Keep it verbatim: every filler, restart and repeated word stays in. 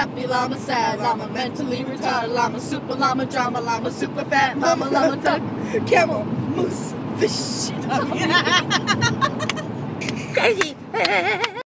happy llama, sad llama, mentally retarded llama, super llama, drama llama, super fat llama, llama, duck, camel, moose, fish. Crazy.